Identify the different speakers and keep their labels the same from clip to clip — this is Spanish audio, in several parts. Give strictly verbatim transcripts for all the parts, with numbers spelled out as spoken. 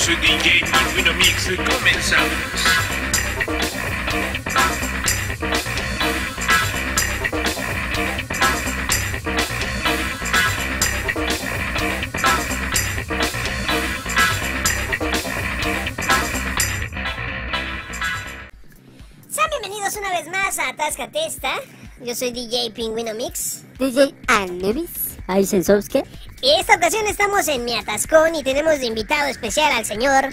Speaker 1: soy D J Pingüino Mix, comenzamos.
Speaker 2: Sean bienvenidos una vez más a Atáscate Esta. Yo soy D J Pingüino Mix,
Speaker 3: D J Anubis Aisensovsky.
Speaker 2: y esta ocasión estamos en Mi Atascón y tenemos de invitado especial al señor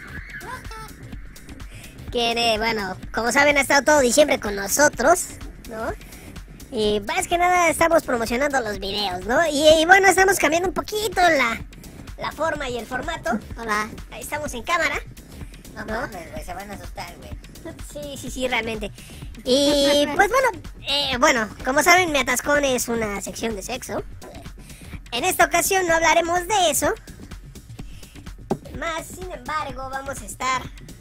Speaker 2: que, eh, bueno, como saben, ha estado todo diciembre con nosotros, ¿no? Y más que nada estamos promocionando los videos, ¿no? Y, y bueno, estamos cambiando un poquito la, la forma y el formato.
Speaker 3: Hola.
Speaker 2: Ahí estamos en cámara.
Speaker 3: No
Speaker 2: ¿No?
Speaker 3: mames, güey, se van a asustar, güey.
Speaker 2: Sí, sí, sí, realmente. Y pues bueno, eh, bueno, como saben, Mi Atascón es una sección de sexo. En esta ocasión no hablaremos de eso. Más, sin embargo, vamos a estar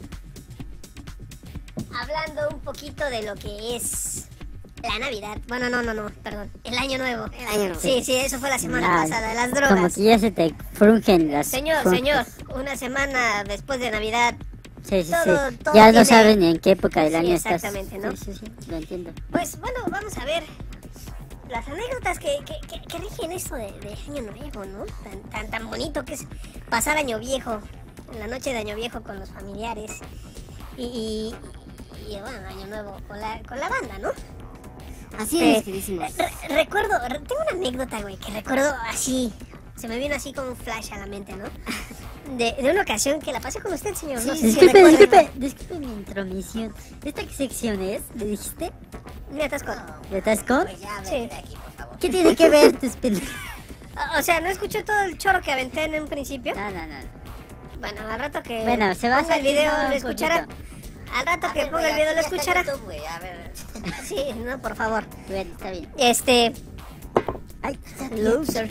Speaker 2: hablando un poquito de lo que es la Navidad. Bueno, no, no, no, perdón. El Año Nuevo.
Speaker 3: El Año Nuevo.
Speaker 2: Sí, sí, eso fue la semana
Speaker 3: Nah,
Speaker 2: pasada, las
Speaker 3: Como
Speaker 2: drogas.
Speaker 3: que ya se te frungen las...
Speaker 2: Señor,
Speaker 3: frunjas.
Speaker 2: señor, una semana después de Navidad.
Speaker 3: Sí, sí,
Speaker 2: todo-
Speaker 3: sí.
Speaker 2: todo
Speaker 3: Ya
Speaker 2: tiene-
Speaker 3: no saben en qué época del
Speaker 2: Sí,
Speaker 3: año estás.
Speaker 2: exactamente, ¿no?
Speaker 3: Sí, sí, sí, lo entiendo.
Speaker 2: Pues bueno, vamos a ver las anécdotas que, que, que, que rigen esto de, de Año Nuevo, ¿no? Tan, tan, tan bonito que es pasar Año Viejo, en la noche de Año Viejo con los familiares y, y, y, bueno, Año Nuevo con la, con la banda, ¿no?
Speaker 3: Así
Speaker 2: Eh,
Speaker 3: es, queridísimos.
Speaker 2: re- recuerdo, re- tengo una anécdota, güey, que recuerdo así, se me vino así como un flash a la mente, ¿no? De, de una ocasión que la pasé con usted, señor.
Speaker 3: Sí,
Speaker 2: no sé si
Speaker 3: disculpe,
Speaker 2: recuerda.
Speaker 3: disculpe, disculpe mi intromisión. ¿Esta qué sección es? ¿Le dijiste?
Speaker 2: Me atascó.
Speaker 3: ¿De Tascón?
Speaker 2: Sí.
Speaker 3: de aquí, por favor. ¿Qué tiene que ver tus pendejas?
Speaker 2: O sea, ¿no escuchó todo el choro que aventé en un principio?
Speaker 3: No, no, no.
Speaker 2: Bueno, al rato que
Speaker 3: Bueno, se va a
Speaker 2: ponga el
Speaker 3: salir
Speaker 2: video
Speaker 3: un
Speaker 2: lo escuchará.
Speaker 3: poquito.
Speaker 2: Al rato que ponga el video lo escuchará.
Speaker 3: A ver.
Speaker 2: Sí, no, por favor.
Speaker 3: Bueno, está bien.
Speaker 2: Este,
Speaker 3: Ay,
Speaker 2: loser.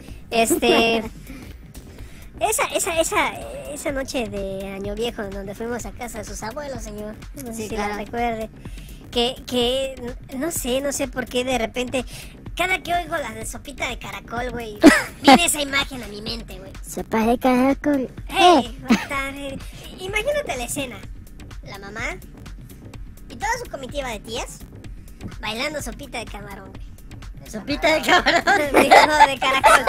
Speaker 2: Este, esa, esa, esa, esa noche de Año Viejo en donde fuimos a casa de sus abuelos, señor. No sé
Speaker 3: Sí,
Speaker 2: si
Speaker 3: claro.
Speaker 2: la recuerde. Que, que, no sé, no sé por qué de repente, cada que oigo la de sopita de caracol, güey, viene esa imagen a mi mente, güey.
Speaker 3: sopa de caracol.
Speaker 2: Hey, bata- eh, imagínate la escena. La mamá y toda su comitiva de tías bailando sopita de camarón, güey.
Speaker 3: Sopita de camarón.
Speaker 2: Digo, no, de caracol.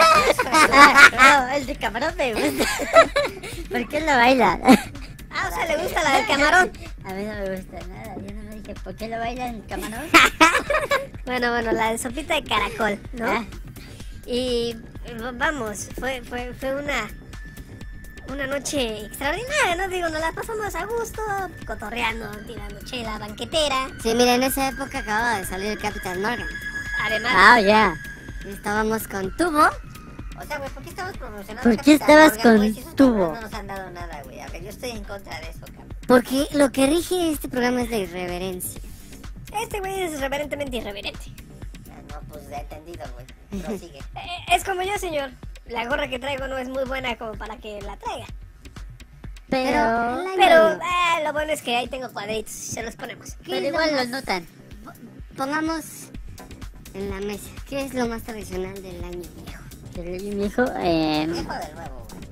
Speaker 3: Ah, no, el de camarón me gusta. ¿Por qué lo baila?
Speaker 2: Ah, o sea, ¿le gusta la del camarón?
Speaker 3: A mí no me gusta nada. Yo no me dije, ¿por qué lo baila el camarón?
Speaker 2: Bueno, bueno, la de sopita de caracol, ¿no?
Speaker 3: Ah.
Speaker 2: Y v- vamos, fue, fue, fue una una noche extraordinaria, ¿no? Digo, nos la pasamos a gusto, cotorreando, tirando chela, banquetera.
Speaker 3: Sí, mira, en esa época acababa de salir el Capitán Morgan.
Speaker 2: Además,
Speaker 3: Ah, ya. Estábamos con tubo.
Speaker 4: O sea, güey, ¿por qué estamos promocionando?
Speaker 3: ¿Por qué
Speaker 4: Capitán
Speaker 3: estabas
Speaker 4: Morgan,
Speaker 3: con
Speaker 4: güey? Si esos
Speaker 3: tubo?
Speaker 4: cabrones no nos han dado nada, güey. A ver, yo estoy en contra de eso, cabrón.
Speaker 3: Porque lo que rige este programa es la irreverencia.
Speaker 2: este güey es reverentemente irreverente.
Speaker 4: Ah, no, pues he entendido, güey. Prosigue.
Speaker 2: Eh, es como yo, señor. La gorra que traigo no es muy buena como para que la traiga.
Speaker 3: Pero,
Speaker 2: Pero eh, lo bueno es que ahí tengo cuadritos y se los ponemos.
Speaker 3: pero igual lo notan. Pongamos en la mesa, ¿qué es lo más tradicional del año viejo? Del año viejo, eh,
Speaker 4: Viejo del nuevo, güey.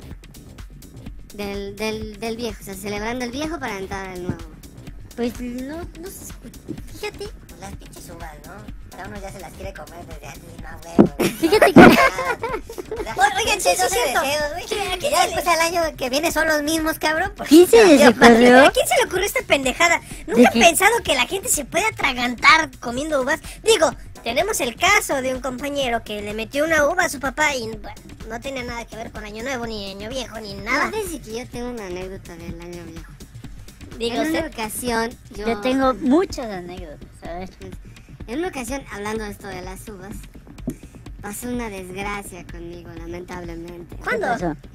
Speaker 3: del, del, del viejo, o sea, celebrando el viejo para entrar al nuevo. Pues no, no se escucha. Fíjate,
Speaker 4: Pues las pinches uvas, ¿no? Ya uno ya se las quiere comer desde antes y no, güey, güey.
Speaker 3: fíjate que...
Speaker 2: Oigan, sí, sí, es cierto.
Speaker 4: Que ya después al año que viene son los mismos, cabrón. Pues,
Speaker 3: ¿Quién se les
Speaker 2: ¿A
Speaker 3: ocurrió?
Speaker 2: quién se le ocurrió esta pendejada? Nunca
Speaker 3: qué?
Speaker 2: he pensado que la gente se puede atragantar comiendo uvas. Digo, tenemos el caso de un compañero que le metió una uva a su papá y bueno, no tenía nada que ver con Año Nuevo, ni Año Viejo, ni nada.
Speaker 3: Fíjate que yo tengo una anécdota del año viejo.
Speaker 2: Digo,
Speaker 3: En una
Speaker 2: usted,
Speaker 3: ocasión, yo...
Speaker 5: Yo tengo muchas anécdotas, ¿sabes?
Speaker 3: En una ocasión, hablando de esto de las uvas, pasó una desgracia conmigo, lamentablemente.
Speaker 2: ¿cuándo?
Speaker 5: ¿Qué pasó?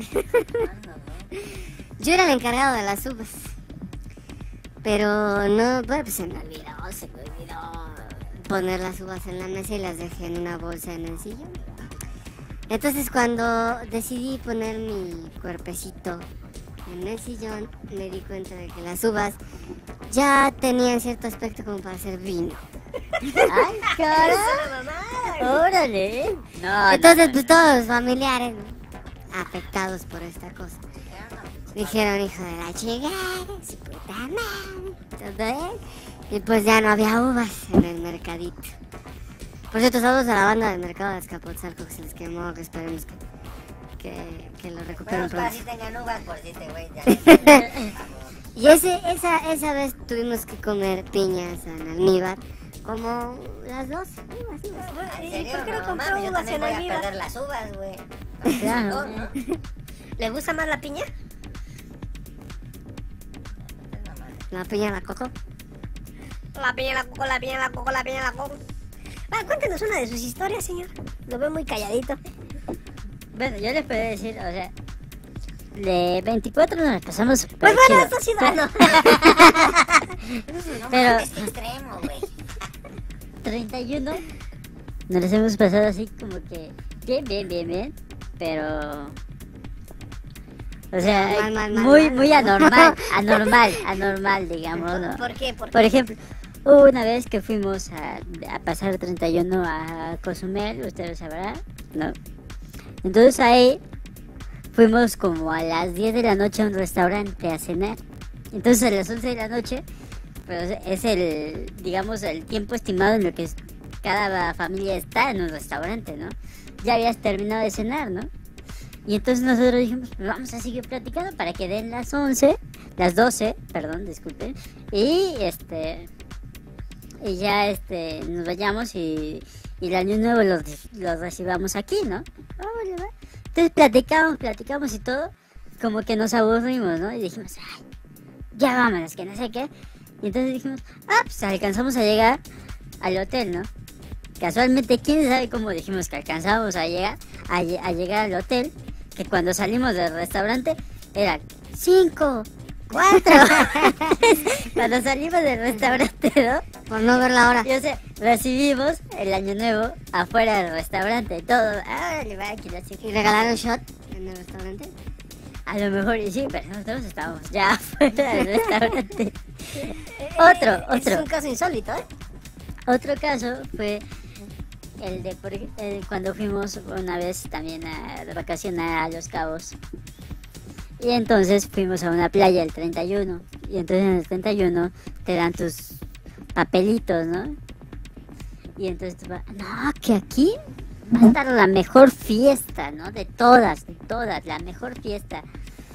Speaker 3: Yo era el encargado de las uvas. Pero no, bueno, pues se me olvidó, se me olvidó poner las uvas en la mesa y las dejé en una bolsa en el sillón. Entonces cuando decidí poner mi cuerpecito en el sillón, me di cuenta de que las uvas ya tenían cierto aspecto como para hacer vino.
Speaker 5: ¡Ay, cara! ¡Órale! No,
Speaker 3: Entonces, pues todos los familiares, ¿no?, afectados por esta cosa. Dijeron, hijo de la chingada, su puta madre, todo eso. Y pues ya no había uvas en el mercadito. Por cierto, saludos a la banda del mercado de Azcapotzalco que se les quemó, que esperemos que, que, que lo recuperen
Speaker 4: Bueno, para
Speaker 3: pronto.
Speaker 4: si tengan uvas, por si este güey ya.
Speaker 3: Y ese, esa, esa vez tuvimos que comer piñas en almíbar, como las dos uvas, uvas.
Speaker 4: ¿En
Speaker 2: ¿Y
Speaker 4: serio?
Speaker 2: por qué no
Speaker 4: No
Speaker 2: compró
Speaker 4: mames, yo
Speaker 2: uvas
Speaker 4: también
Speaker 2: en
Speaker 4: voy a
Speaker 2: almíbar?
Speaker 4: perder las uvas, güey.
Speaker 5: Claro.
Speaker 4: ¿No?
Speaker 2: ¿Le gusta más la piña?
Speaker 3: La piña, la coco.
Speaker 2: La piña, la coco, la piña, la coco, la piña, la coco. Va, cuéntenos una de sus historias, señor. Lo veo muy calladito.
Speaker 5: Bueno, yo les puedo decir, o sea, de veinticuatro nos la pasamos súper
Speaker 2: Pues bueno,
Speaker 5: chido.
Speaker 2: esto sí da, ¿no?
Speaker 4: No
Speaker 5: Pero-
Speaker 4: mames, qué extremo, güey.
Speaker 5: treinta y uno nos las hemos pasado así como que bien, bien, bien, bien, pero... O sea,
Speaker 3: Mal, mal, mal,
Speaker 5: muy,
Speaker 3: mal.
Speaker 5: muy anormal, anormal, anormal, digamos, ¿no?
Speaker 2: ¿Por qué? ¿Por qué?
Speaker 5: Por ejemplo, hubo una vez que fuimos a, a pasar treinta y uno a Cozumel, ustedes sabrán, ¿no? Entonces ahí fuimos como a las diez de la noche a un restaurante a cenar. Entonces a las once de la noche, pues es el, digamos, el tiempo estimado en lo que es- cada familia está en un restaurante, ¿no? Ya habías terminado de cenar, ¿no? Y entonces nosotros dijimos, pues vamos a seguir platicando para que den las once, las doce, perdón, disculpen, y este, y ya este, nos vayamos y, y el año nuevo los, los recibamos aquí, ¿no? Ah, vale, va. Entonces platicamos, platicamos y todo, como que nos aburrimos, ¿no? Y dijimos, ay, ya vámonos, que no sé qué. Y entonces dijimos, ah, pues alcanzamos a llegar al hotel, ¿no? Casualmente, quién sabe cómo dijimos que alcanzábamos a llegar, a, lle- a llegar al hotel, que cuando salimos del restaurante eran cinco, cuatro. Cuando salimos del restaurante, ¿no?
Speaker 3: Por no ver la hora.
Speaker 5: Y o sea, recibimos el año nuevo afuera del restaurante, todo. Ah, le va aquí la chica.
Speaker 3: ¿Y regalaron shot en el restaurante?
Speaker 5: A lo mejor y sí, pero nosotros estábamos ya afuera del restaurante. Otro,
Speaker 2: Eh, Es
Speaker 5: otro.
Speaker 2: un caso insólito, ¿eh?
Speaker 5: Otro caso fue el de por ej- el- cuando fuimos una vez también a, de vacaciones a Los Cabos. Y entonces fuimos a una playa el treinta y uno. Y entonces en el treinta y uno te dan tus papelitos, ¿no? Y entonces tú vas, no, que aquí va a estar la mejor fiesta, ¿no? De todas, de todas, la mejor fiesta.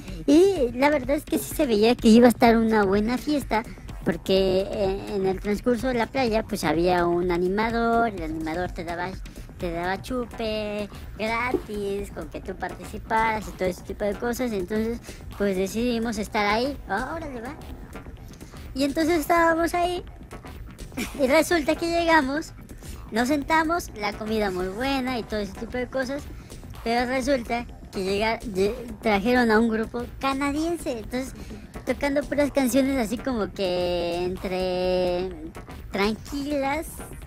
Speaker 5: Y la verdad es que sí se veía que iba a estar una buena fiesta, porque eh, en el transcurso de la playa pues había un animador, el animador te daba te daba chupe gratis, con que tú participaras y todo ese tipo de cosas. Entonces pues decidimos estar ahí. Ahora le va. Y entonces estábamos ahí y resulta que llegamos, nos sentamos, la comida muy buena y todo ese tipo de cosas, pero resulta que llega, lle- trajeron a un grupo canadiense, entonces tocando puras canciones así como que entre tranquilas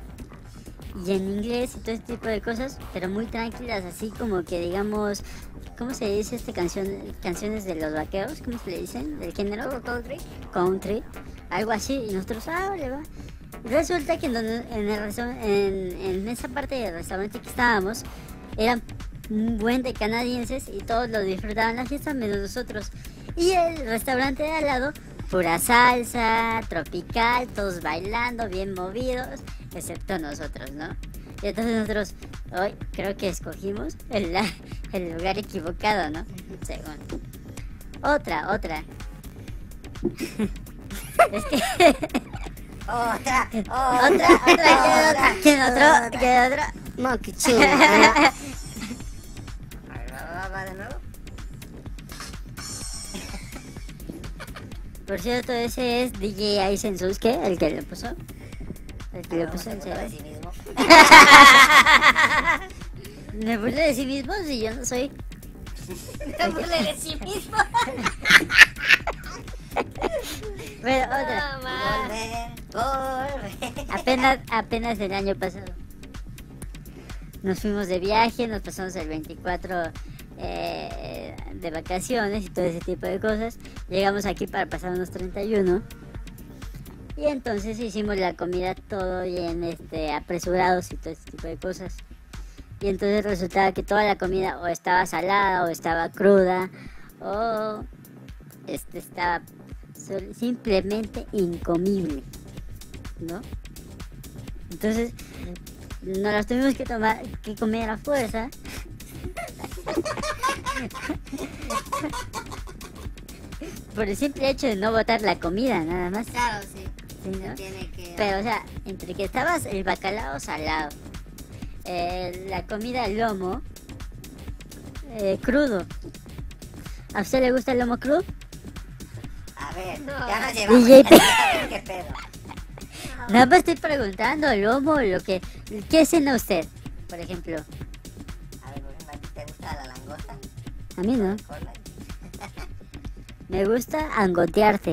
Speaker 5: y en inglés y todo ese tipo de cosas, pero muy tranquilas, así como que digamos, ¿cómo se dice esta canción? Canciones de los vaqueros, ¿cómo se le dicen? Del género country, country, algo así, y nosotros, ah, vale, va. Y resulta que en, donde- en, el restaur- en, en esa parte del restaurante que estábamos, eran un buen de canadienses y todos lo disfrutaban la fiesta menos nosotros. Y el restaurante de al lado, pura salsa, tropical, todos bailando, bien movidos, excepto nosotros, ¿no? Y entonces nosotros, hoy creo que escogimos el, la- el lugar equivocado, ¿no? Según. Otra, otra. Es que
Speaker 4: Otra,
Speaker 5: otra, otra, ¿quién otra? ¿Quién otro? ¿Quién otro?
Speaker 3: No, qué chingada.
Speaker 4: Va, va de nuevo.
Speaker 5: Por cierto, ese es D J Aizensuke, el que lo puso. El que lo
Speaker 4: No,
Speaker 5: puso
Speaker 4: se
Speaker 5: en
Speaker 4: burló de
Speaker 5: serio.
Speaker 4: sí mismo.
Speaker 5: Me burlé de sí mismo si yo no soy.
Speaker 2: Me burlé de sí mismo.
Speaker 5: Bueno, otra.
Speaker 2: No, ma.
Speaker 4: Volver, volver.
Speaker 5: Apenas, apenas el año pasado. Nos fuimos de viaje, nos pasamos el veinticuatro eh, de vacaciones y todo ese tipo de cosas. Llegamos aquí para pasar unos treinta y uno. Y entonces hicimos la comida todo bien este, apresurados y todo ese tipo de cosas. Y entonces resultaba que toda la comida o estaba salada o estaba cruda o este estaba sol- simplemente incomible, ¿no? Entonces, nos las tuvimos que tomar, que comer a fuerza. Por el simple hecho de no botar la comida, nada más.
Speaker 3: Claro, sí.
Speaker 5: ¿Sí,
Speaker 3: Se
Speaker 5: no?
Speaker 3: tiene que...
Speaker 5: Pero, o sea, entre que estabas el bacalao salado, eh, la comida al lomo, eh, crudo. ¿A usted le gusta el lomo crudo?
Speaker 4: A ver,
Speaker 2: No.
Speaker 4: ya nos llevamos.
Speaker 5: D J
Speaker 4: ¿Qué pedo?
Speaker 5: Nada más estoy preguntando, lomo, lo que... ¿Qué cena usted, por ejemplo?
Speaker 4: A ver, por ejemplo, ¿a ti te gusta la langosta?
Speaker 5: A mí no.
Speaker 4: Cola.
Speaker 5: Me gusta angotearte.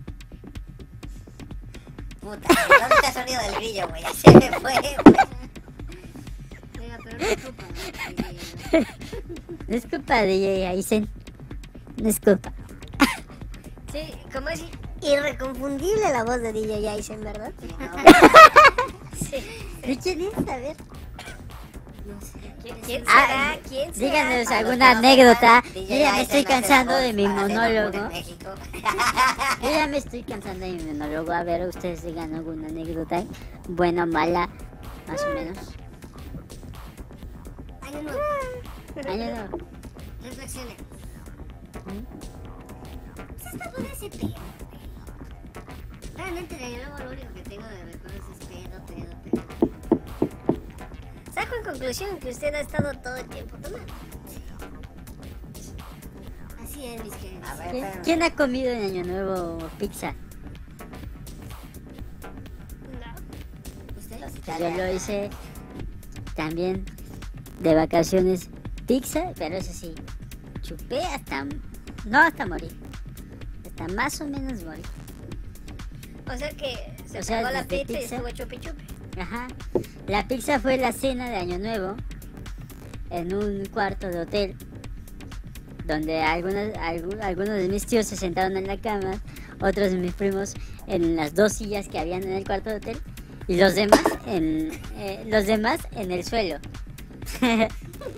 Speaker 4: Puta, ¿dónde está el sonido del grillo, güey? Ya se me fue, güey.
Speaker 3: Oiga, pero no es culpa, ¿no?
Speaker 5: No es culpa de Aizen. No es culpa.
Speaker 2: Sí, como es irreconfundible la voz de D J Aizen, ¿verdad?
Speaker 4: Sí, no,
Speaker 2: Sí.
Speaker 5: ¿De quién es? A ver.
Speaker 2: ¿Quién, quién
Speaker 5: Ah,
Speaker 2: será? ¿Quién será?
Speaker 5: Díganos
Speaker 4: para los
Speaker 5: alguna
Speaker 4: que no
Speaker 5: anécdota.
Speaker 4: sepan, D J
Speaker 5: Yo ya me
Speaker 4: Aizen
Speaker 5: estoy
Speaker 4: hace la
Speaker 5: cansando
Speaker 4: voz
Speaker 5: de mi
Speaker 4: para Sailor Moon
Speaker 5: monólogo.
Speaker 4: en México.
Speaker 5: Yo ya me estoy cansando de mi monólogo. A ver, ustedes digan alguna anécdota. Buena o mala, más o menos.
Speaker 3: Año nuevo.
Speaker 5: Año nuevo.
Speaker 3: Reflexione. ¿Qué está por ese pedo? Realmente de año nuevo lo único que tengo de recuerdos es pedo, pedo, pedo.
Speaker 2: Saco en conclusión que usted ha estado todo el tiempo tomando.
Speaker 3: Así es, mis queridos.
Speaker 4: A ver,
Speaker 5: ¿Quién,
Speaker 4: pero...
Speaker 5: quién ha comido en Año Nuevo pizza?
Speaker 2: No.
Speaker 3: ¿Usted?
Speaker 4: Los
Speaker 5: Yo
Speaker 4: italianos.
Speaker 5: lo hice también de vacaciones pizza, pero eso sí, chupé hasta, no hasta morir, hasta más o menos morir.
Speaker 2: O sea que se
Speaker 5: O sea,
Speaker 2: pegó la
Speaker 5: desde
Speaker 2: pizza y
Speaker 5: pizza.
Speaker 2: estuvo chupi chupi.
Speaker 5: Ajá. La pizza fue la cena de Año Nuevo en un cuarto de hotel donde algunos, algu- algunos de mis tíos se sentaron en la cama, otros de mis primos en las dos sillas que habían en el cuarto de hotel y los demás en eh, los demás en el suelo.
Speaker 3: ¿Pero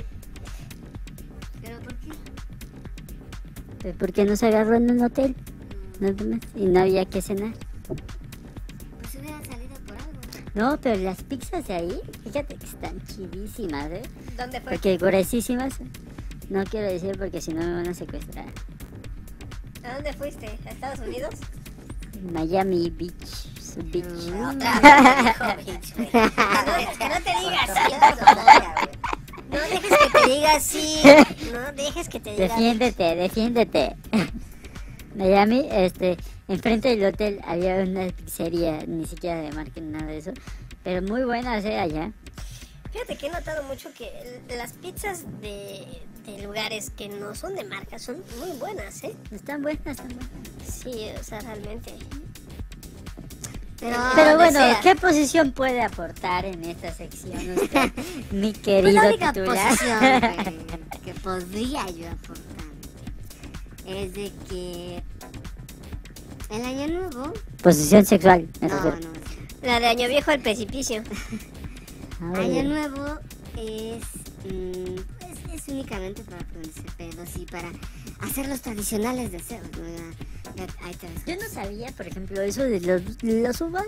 Speaker 3: por qué?
Speaker 5: Pues porque nos agarró en un hotel nada más, y no había que cenar.
Speaker 3: Pues hubiera salido por algo.
Speaker 5: No, pero las pizzas de ahí, fíjate que están chidísimas, ¿eh?
Speaker 2: ¿Dónde fue?
Speaker 5: Porque gruesísimas. No quiero decir porque si no me van a secuestrar.
Speaker 2: ¿A dónde fuiste? ¿A Estados Unidos?
Speaker 5: Miami Beach. Beach.
Speaker 4: Otra vez me dijo bitch, güey.
Speaker 2: No, no te digas así,
Speaker 4: Otra
Speaker 2: por favor.
Speaker 4: vez, güey.
Speaker 2: No dejes que te diga así. No dejes que te diga.
Speaker 5: Defiéndete, defiéndete. Miami, este, enfrente del hotel había una pizzería, ni siquiera de marca ni nada de eso, pero muy buena, ¿eh? Allá.
Speaker 2: Fíjate que he notado mucho que el- las pizzas de, de lugares que no son de marca son muy buenas, ¿eh?
Speaker 5: Están buenas, están buenas.
Speaker 2: Sí, o sea, realmente.
Speaker 3: Pero,
Speaker 5: Pero
Speaker 2: donde
Speaker 5: bueno,
Speaker 2: sea.
Speaker 5: ¿qué posición puede aportar en esta sección usted, mi
Speaker 3: pues
Speaker 5: querido
Speaker 3: la única
Speaker 5: titular?
Speaker 3: posición que, que podría yo aportar es de que el año nuevo...
Speaker 5: Posición sexual, me
Speaker 3: No,
Speaker 5: refiero.
Speaker 3: no.
Speaker 2: La de Año Viejo al precipicio.
Speaker 5: Ah,
Speaker 3: Año
Speaker 5: bien.
Speaker 3: nuevo es, mm, es, es únicamente para ponerse pedos y para hacer los tradicionales deseos, ¿no? Ya- ya- ahí te ves.
Speaker 5: Yo no sabía, por ejemplo, eso de los, los uvas.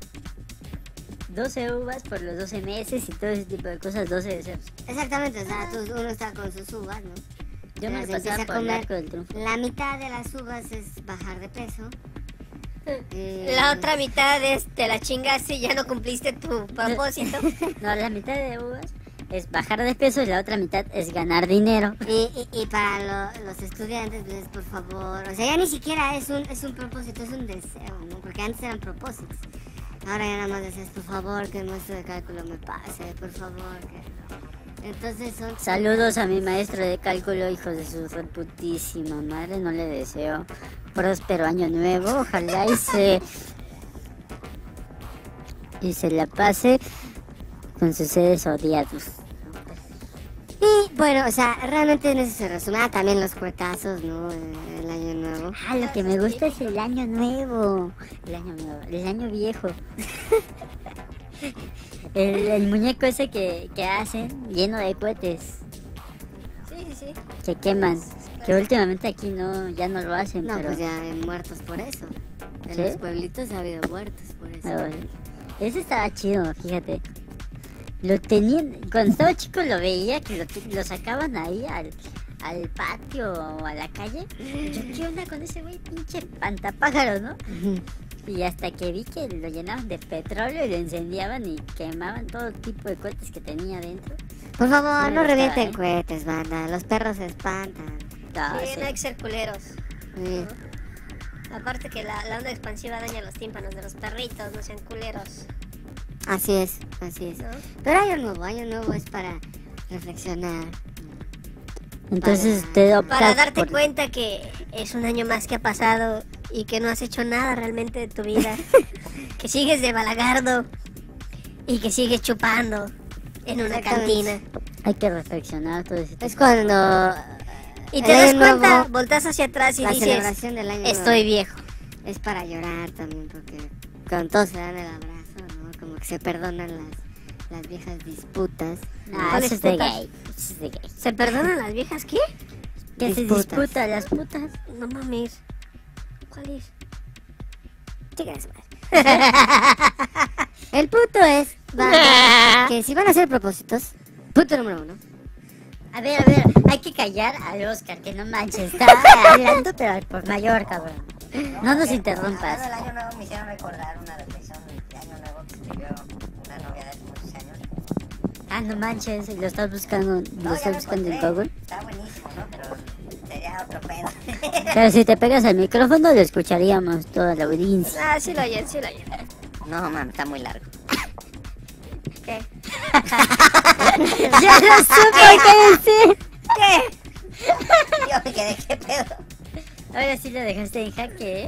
Speaker 5: doce uvas por los doce meses y todo ese tipo de cosas, doce deseos.
Speaker 3: Exactamente, o sea, tú- uno está con sus uvas, ¿no?
Speaker 5: Yo me
Speaker 3: Las
Speaker 5: lo pasaba
Speaker 3: empieza a
Speaker 5: por el
Speaker 3: comer.
Speaker 5: arco del triunfo.
Speaker 3: La mitad de las uvas es bajar de peso. Eh,
Speaker 2: La otra mitad es te la chingaste y ya no cumpliste tu propósito.
Speaker 5: No, la mitad de uvas es bajar de peso y la otra mitad es ganar dinero.
Speaker 3: Y, y, y para lo- los estudiantes, pues por favor, o sea, ya ni siquiera es un, es un propósito, es un deseo, ¿no? Porque antes eran propósitos. Ahora ya nada más deseas, por favor, que el maestro de cálculo me pase, por favor, que... Entonces son...
Speaker 5: Saludos a mi maestro de cálculo, hijos de su reputísima madre. No le deseo próspero año nuevo. Ojalá y se, y se la pase con sus seres odiados.
Speaker 3: Y bueno, o sea, realmente en eso se resume. Ah, también los cuetazos, ¿no? El, el año nuevo.
Speaker 5: Ah, lo que me gusta es el año nuevo. El año nuevo, el año viejo. El, el muñeco ese que, que hacen lleno de cohetes
Speaker 2: Sí, sí, sí.
Speaker 5: que queman. Que últimamente aquí no, ya no lo hacen,
Speaker 3: No,
Speaker 5: pero...
Speaker 3: pues ya hay muertos por eso. En
Speaker 5: ¿Sí?
Speaker 3: los pueblitos ha habido muertos por eso.
Speaker 5: Ah, bueno. Ese estaba chido, fíjate. Lo tenían, cuando estaba chico lo veía que lo, lo sacaban ahí al, al patio o a la calle. Yo, ¿qué onda con ese güey? Pinche pantapájaro, ¿no? Y hasta que vi que lo llenaban de petróleo y lo incendiaban y quemaban todo tipo de cohetes que tenía dentro.
Speaker 3: Por favor,
Speaker 5: Sí,
Speaker 3: no
Speaker 5: está,
Speaker 3: revienten
Speaker 5: ¿eh?
Speaker 3: cohetes, banda. Los perros se espantan.
Speaker 5: Ah,
Speaker 2: Sí,
Speaker 5: sí.
Speaker 2: no hay que ser culeros.
Speaker 3: Sí.
Speaker 2: Aparte que la, la onda expansiva daña los tímpanos de los perritos, no sean culeros,
Speaker 3: Así es, así es.
Speaker 2: ¿no?
Speaker 3: Pero año nuevo, año nuevo es para reflexionar.
Speaker 5: Entonces
Speaker 3: para-
Speaker 5: te optas
Speaker 2: Para darte
Speaker 5: por-
Speaker 2: cuenta que es un año más que ha pasado y que no has hecho nada realmente de tu vida. Que sigues de balagardo y que sigues chupando en una
Speaker 3: Exactamente.
Speaker 2: cantina.
Speaker 5: Hay que reflexionar todo ese tipo.
Speaker 3: Es cuando
Speaker 2: Y
Speaker 3: el
Speaker 2: te das
Speaker 3: año
Speaker 2: cuenta,
Speaker 3: nuevo,
Speaker 2: volteas hacia atrás y
Speaker 3: la
Speaker 2: dices,
Speaker 3: celebración del año
Speaker 2: estoy
Speaker 3: nuevo
Speaker 2: viejo.
Speaker 3: es para llorar también, porque con todos se dan el abrazo, ¿no? Como que se perdonan las, las viejas disputas.
Speaker 5: Ah,
Speaker 2: ¿Cuáles
Speaker 5: eso es de
Speaker 2: putas?
Speaker 5: gay. Eso es de gay.
Speaker 2: ¿Se perdonan las viejas qué?
Speaker 5: Que se
Speaker 3: Disputas.
Speaker 5: disputa las putas.
Speaker 2: No mames. ¿Cuál es?
Speaker 3: Chica de su madre. El punto es, banda, que si van a hacer propósitos, punto número uno.
Speaker 5: A ver, a ver, hay que callar al Oscar, que no manches. Está hablando, pero al por mayor, cabrón. No nos interrumpas.
Speaker 4: Hablando del año nuevo me hicieron recordar una reflexión de año nuevo que escribió una novia de hace muchos años.
Speaker 5: Ah, no manches, lo estás buscando, lo
Speaker 4: No, ya
Speaker 5: estás
Speaker 4: lo
Speaker 5: buscando en
Speaker 4: encontré.
Speaker 5: Google.
Speaker 4: Está buenísimo, ¿no? Pero sería otro pedo.
Speaker 5: Pero si te pegas al micrófono, lo escucharíamos toda la audiencia.
Speaker 2: Ah, sí lo oyen, sí lo oyen.
Speaker 4: No, mames, está muy largo.
Speaker 2: ¿Qué?
Speaker 5: ¡Ya lo supe qué decir!
Speaker 2: ¿Qué?
Speaker 4: Yo me quedé, ¿qué pedo?
Speaker 5: Ahora sí lo dejaste en jaque, ¿eh?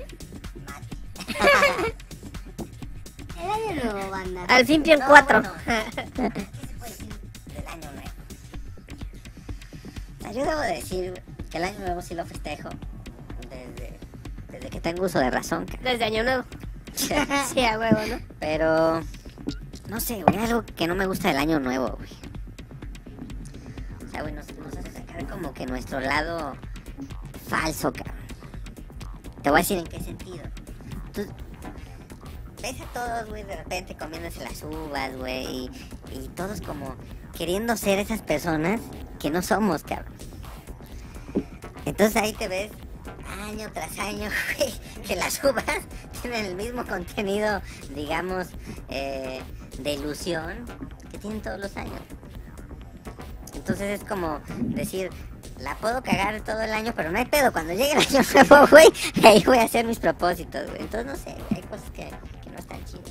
Speaker 3: El año nuevo, banda.
Speaker 2: Al fin pion
Speaker 4: No,
Speaker 2: cuatro.
Speaker 4: bueno. ¿Qué se puede decir del año nuevo? O sea, yo debo de decir que el año nuevo sí lo festejo. Desde, desde que tengo uso de razón. cara.
Speaker 2: Desde año nuevo. Sí, a huevo, ¿no?
Speaker 4: Pero no sé, güey, algo que no me gusta del año nuevo, güey. O sea, güey, nos, nos hace sacar como que nuestro lado falso, cabrón. Te voy a decir en qué sentido. Tú ves a todos, güey, de repente comiéndose las uvas, güey, y, y todos como queriendo ser esas personas que no somos, cabrón. Entonces ahí te ves año tras año, güey, que las uvas tienen el mismo contenido, digamos, eh, de ilusión que tienen todos los años. Entonces es como decir, la puedo cagar todo el año, pero no hay pedo. Cuando llegue el año nuevo, güey, ahí voy a hacer mis propósitos, güey. Entonces no sé, hay cosas que, que no están chidas.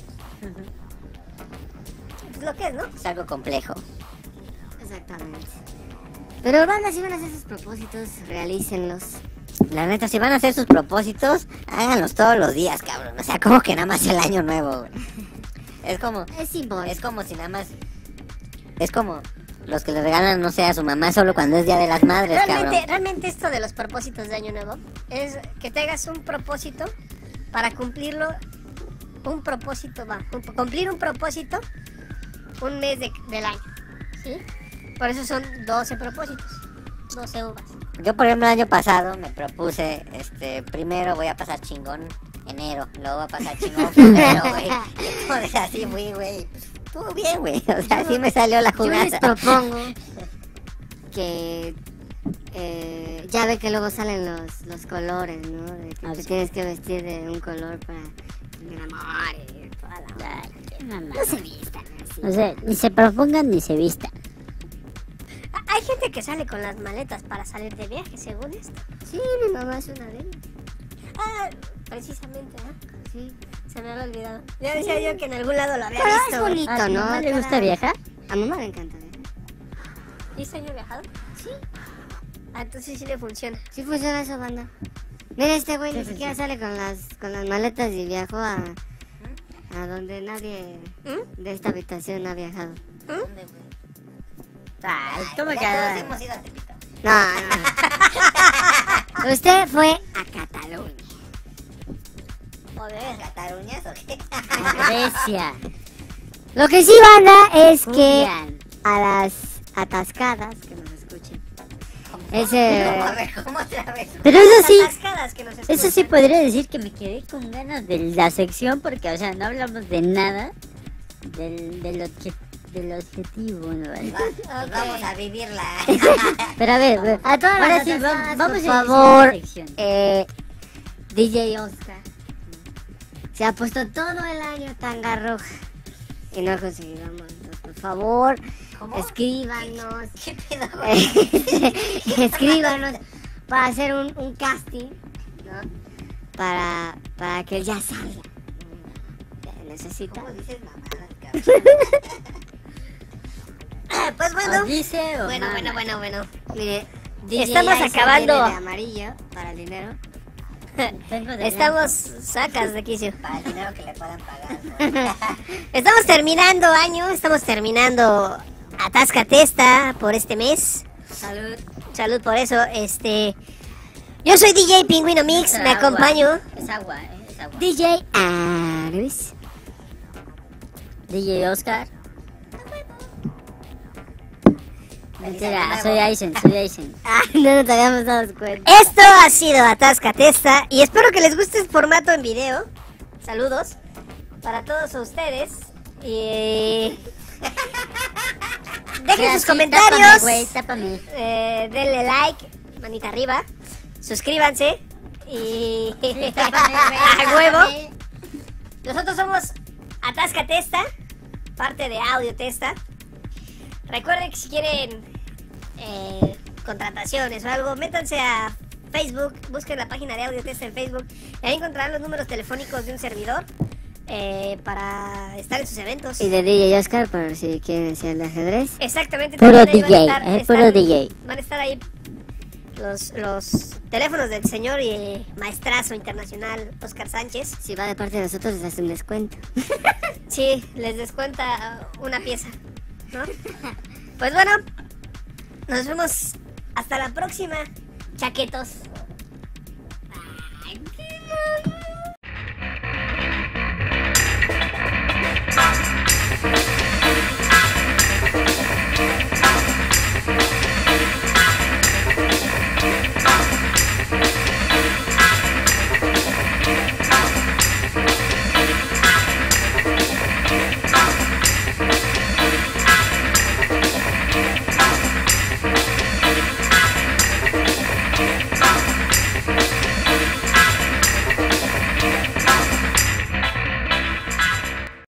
Speaker 2: Es lo que es, ¿no?
Speaker 4: Es algo complejo.
Speaker 3: Exactamente. Pero banda, si van a hacer sus propósitos, realícenlos.
Speaker 4: La neta, si van a hacer sus propósitos, háganlos todos los días, cabrón. O sea, como que nada más el año nuevo, güey. Es como,
Speaker 3: Es simbólico.
Speaker 4: es como si nada más, es como los que le regalan, no sé, a su mamá solo cuando es Día de las Madres,
Speaker 2: Realmente,
Speaker 4: cabrón.
Speaker 2: realmente esto de los propósitos de año nuevo es que te hagas un propósito para cumplirlo. Un propósito, va. un- cumplir un propósito un mes de- del año. ¿Sí? Por eso son doce propósitos. doce uvas.
Speaker 4: Yo, por ejemplo, el año pasado me propuse, este, primero voy a pasar chingón enero, luego voy a pasar chingón febrero, güey. Y entonces así fui, güey. Pues, estuvo bien, güey. O sea, así me salió la
Speaker 3: Yo les
Speaker 4: jugada.
Speaker 3: propongo que eh, ya ve que luego salen los, los colores, ¿no? De que
Speaker 5: Ah,
Speaker 3: te
Speaker 5: sí.
Speaker 3: tienes que vestir de un color para el amor y toda la...
Speaker 5: Ay, qué mamá.
Speaker 3: No se vistan así.
Speaker 5: O sea, ni se propongan ni se vistan.
Speaker 2: Ah, Hay gente que sale con las maletas para salir de viaje, según esto.
Speaker 3: Sí, mi mamá es una de ellas.
Speaker 2: Ah, precisamente, ¿no?
Speaker 3: Sí.
Speaker 2: Se me había olvidado. Ya decía yo que en algún lado lo había
Speaker 3: Pero es
Speaker 2: visto. güey.
Speaker 3: bonito,
Speaker 5: ¿A tu
Speaker 3: ¿no?
Speaker 5: mamá le
Speaker 3: Cada-
Speaker 5: gusta viajar?
Speaker 3: A mi mamá le encanta viajar.
Speaker 2: ¿Y este año viajado? Sí. Ah, entonces sí le funciona.
Speaker 3: Sí funciona eso, banda. Mira, este güey
Speaker 5: Sí,
Speaker 3: ni
Speaker 5: sí,
Speaker 3: siquiera
Speaker 5: sí.
Speaker 3: sale con las con las maletas y viajó a, a donde nadie
Speaker 2: ¿Mm?
Speaker 3: de esta habitación ha viajado.
Speaker 4: ¿Dónde, güey?
Speaker 5: Ay, ¿cómo
Speaker 4: Ya
Speaker 5: que?
Speaker 4: todos hemos ido a Tepito.
Speaker 3: No, no. Usted fue a Cataluña.
Speaker 2: Joder.
Speaker 4: ¿Cataluñas o qué?
Speaker 5: Grecia.
Speaker 3: Lo que sí, banda, es que
Speaker 5: Julián.
Speaker 3: a las atascadas que nos escuchen, Ese...
Speaker 4: A ver, ¿cómo otra vez?
Speaker 5: Pero eso sí,
Speaker 2: Atascadas que nos
Speaker 5: eso sí
Speaker 2: escuchan.
Speaker 5: podría decir que me quedé con ganas de la sección porque, o sea, no hablamos de nada del, del, obje- del objetivo, ¿no?
Speaker 4: Va, pues vamos a vivirla.
Speaker 5: Pero a ver, a ver,
Speaker 3: A todas
Speaker 5: ahora
Speaker 3: las
Speaker 5: sí,
Speaker 3: atascadas,
Speaker 5: vamos, vamos
Speaker 3: por
Speaker 5: a
Speaker 3: favor,
Speaker 5: iniciar la sección.
Speaker 3: eh, D J Oscar se ha puesto todo el año tanga roja y no ha conseguido más. Por favor,
Speaker 4: ¿Cómo?
Speaker 3: escríbanos,
Speaker 4: ¿Qué pedo?
Speaker 3: escríbanos para hacer un, un casting, ¿no? Para, para que él ya salga. Necesita.
Speaker 4: ¿Cómo dices mamadas,
Speaker 2: Pues bueno,
Speaker 5: ¿O dice o
Speaker 2: bueno,
Speaker 5: mama?
Speaker 2: bueno, bueno, bueno.
Speaker 3: Mire, D J
Speaker 2: Estamos
Speaker 3: Aizen
Speaker 2: acabando.
Speaker 3: viene de amarillo para el dinero.
Speaker 5: Vengo de
Speaker 2: Estamos sacas de quicio.
Speaker 4: Para el dinero que le puedan pagar.
Speaker 2: Estamos terminando año, estamos terminando Atasca Testa por este mes.
Speaker 3: Salud.
Speaker 2: Salud por eso, este... Yo soy D J Pingüino Mix,
Speaker 5: Es
Speaker 2: me
Speaker 5: agua.
Speaker 2: acompaño.
Speaker 5: Es agua, eh, es agua.
Speaker 3: D J Aris.
Speaker 5: D J Oscar. Mentira,
Speaker 4: Feliz
Speaker 5: soy
Speaker 4: año nuevo.
Speaker 5: Aizen, soy Aizen.
Speaker 3: Ah, no nos habíamos dado cuenta.
Speaker 2: Esto ha sido Atasca Testa y espero que les guste el formato en video. Saludos para todos ustedes. Y... Dejen
Speaker 5: Mira,
Speaker 2: sus
Speaker 5: sí,
Speaker 2: comentarios.
Speaker 5: tápame, güey, tápame.
Speaker 2: Eh, denle like, manita arriba, suscríbanse y
Speaker 5: tápame, güey,
Speaker 2: a huevo.
Speaker 5: tápame.
Speaker 2: Nosotros somos Atasca Testa, parte de Audio Testa. Recuerden que si quieren eh, contrataciones o algo, métanse a Facebook, busquen la página de Audio Testa en Facebook y ahí encontrarán los números telefónicos de un servidor eh, para estar en sus eventos.
Speaker 3: Y de D J Oscar, por si quieren hacer el ajedrez.
Speaker 2: Exactamente.
Speaker 5: Puro
Speaker 2: también ahí van a
Speaker 5: D J,
Speaker 2: estar-
Speaker 5: eh,
Speaker 2: están-
Speaker 5: puro D J.
Speaker 2: Van a estar ahí los, los teléfonos del señor y maestrazo internacional Oscar Sánchez.
Speaker 3: Si va de parte de nosotros, les hace un descuento.
Speaker 2: Sí, les descuenta una pieza, ¿no? Pues bueno, nos vemos hasta la próxima, chaquetos.